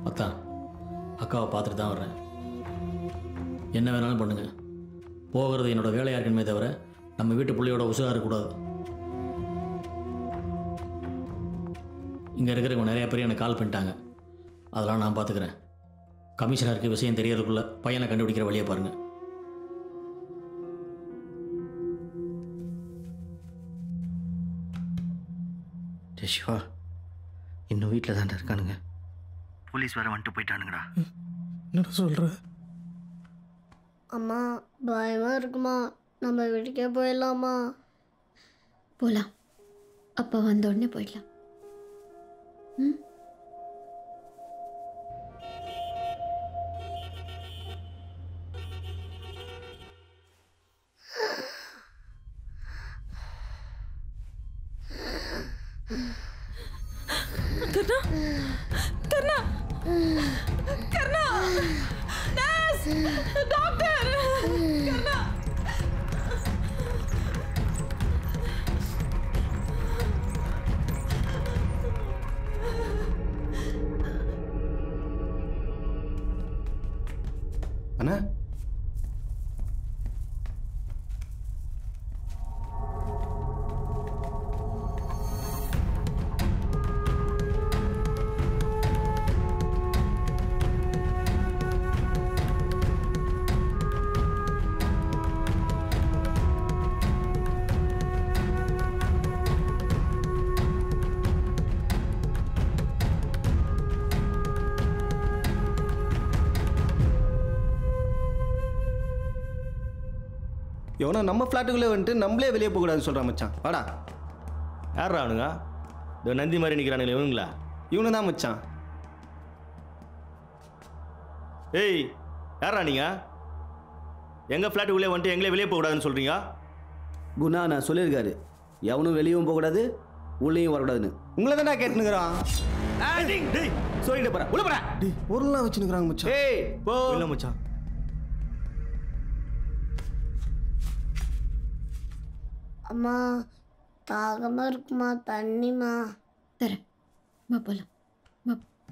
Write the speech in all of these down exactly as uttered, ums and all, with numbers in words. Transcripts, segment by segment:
அத்தான் அக்காவை பார்த்துட்டு தான் வர்றேன். என்ன வேணாலும் பண்ணுங்க. போகிறது என்னோட வேலையாக இருக்கணுமே தவிர நம்ம வீட்டு பிள்ளையோட உசுராக இருக்கக்கூடாது. இங்கே இருக்கிறவங்க நிறையா பேர் எனக்கு கால் பண்ணிட்டாங்க. அதெல்லாம் நான் பார்த்துக்கிறேன். கமிஷனருக்கு விஷயம் தெரியறதுக்குள்ள பையனை கண்டுபிடிக்கிற வழியை பாருங்கள். சிவா இன்னும் வீட்டில் தான்டா இருக்கானுங்க. போலீஸ் வேற வந்துட்டு போயிட்டானுங்கடா. என்னடா சொல்கிற? அம்மா பயமாக இருக்குமா? நம்ம வீட்டுக்கே போயிடலாமா? போகலாம். அப்போ வந்த உடனே போயிடலாம். ம் கர்ணா கர்ணா கர்ணா நர்ஸ் டாக்டர் கர்ணா அண்ணா எவனா நம்ம ஃப்ளாட்டுக்குள்ளே வந்துட்டு நம்மளே வெளியே போகக்கூடாதுன்னு சொல்கிறான் மச்சான். வாடா. யாரா அவனுங்க? இந்த நந்தி மாதிரி நிற்கிறானுங்களே இவனுங்களா? இவனு தான் மச்சான். ஏய் யாரா நீங்கள்? எங்கள் ஃப்ளாட்டுக்குள்ளே வந்துட்டு எங்களே வெளியே போகக்கூடாதுன்னு சொல்கிறீங்க? குணா நான் சொல்லியிருக்காரு, எவனும் வெளியும் போகக்கூடாது உள்ளேயும் வரக்கூடாதுன்னு. உங்களை தான் நான் கேட்டுனுக்குறான். சொல்லிட்டு போகிறேன். உள்ள போகிறேன். டேய் பொருள்லாம் வச்சுனுக்குறாங்க மச்சான். ஏய் போ. இல்லை மச்சான். அம்மா தாகமாக இருக்குமா? தண்ணிமா தரேன். வா போகலாம். வா.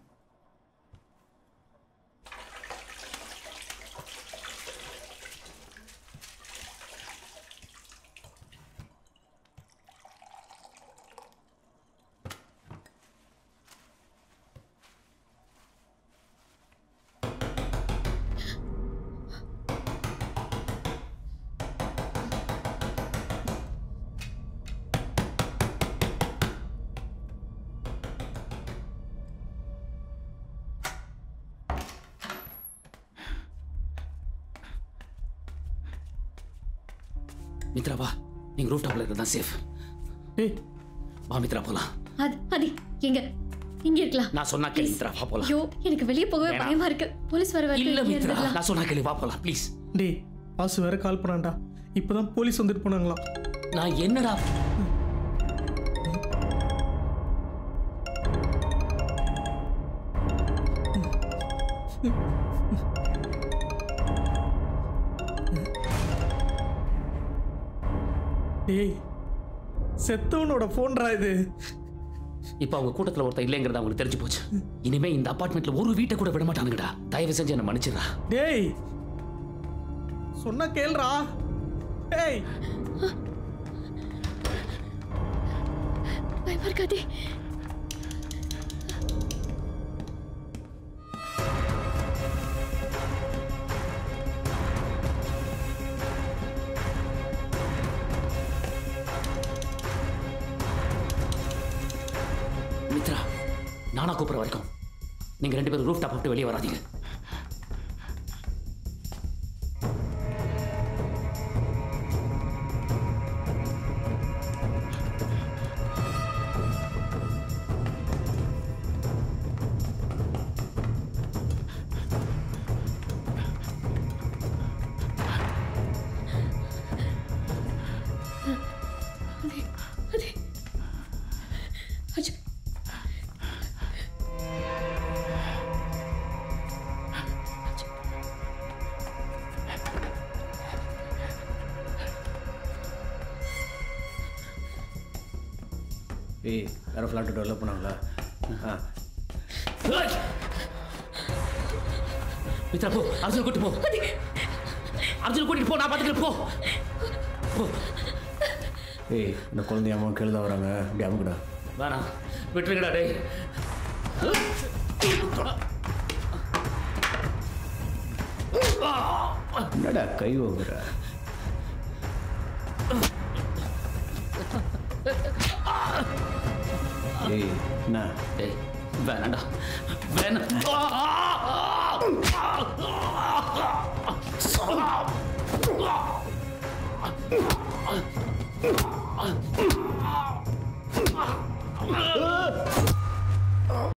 மித்ரா வா, நீங்க ரூஃப் டாப்ல இருந்தா சேஃப். ஏய் வா மித்ரா போலாம். அது அது எங்க இங்க இருக்கலாம். நான் சொன்னா கேளு மித்ரா, வா போலாம். ஐயோ எனக்கு வெளிய போகவே பயமா இருக்கு. போலீஸ் வர வரைக்கும் இல்ல இங்கே மித்ரா, இருந்துடலாம். நான் சொன்னா கேளு, வா போலாம் ப்ளீஸ். டேய் பாஸ் வேற கால் பண்ணான்டா. இப்போதான் போலீஸ் வந்துட்டு போனாங்களாம். நான் என்னடா டேய் செத்தவனோட போன்டா இது. இப்ப அவங்க கூட்டத்துல ஒருத்தர் இல்லைங்கிறது அவங்களுக்கு தெரிஞ்சு போச்சு. இனிமே இந்த அபார்ட்மெண்ட்ல ஒரு வீட்டை கூட விட மாட்டானுங்கடா. தயவு செஞ்சு என்ன மன்னிச்சிடா. டேய் சொன்னா கேளுடா. டேய் பயமா இருக்காதே. மித்ரா, நானா கூப்பிடுற வரைக்கும் நீங்க ரெண்டு பேரும் ரூஃப் டாப் விட்டு வெளியே வராதீங்க. ஏய் வேறு ஃப்ளாட்டு டெவலப் பண்ணாங்களா? ஆ மித்ரா போ அர்ஜுன் கூட்டிட்டு போ அர்ஜுன் கூட்டிட்டு போ நான் பார்த்துக்கிறேன் போ போ ஏய் இந்த குழந்தை அம்மா கேள்வி தான் வராங்க அப்படி அமுக்குடா வேணாம் விட்டுருங்கடா டேய் என்னடா கை ஓகுற ஏய் என்ன டேய் வேணாண்டா வேணாம்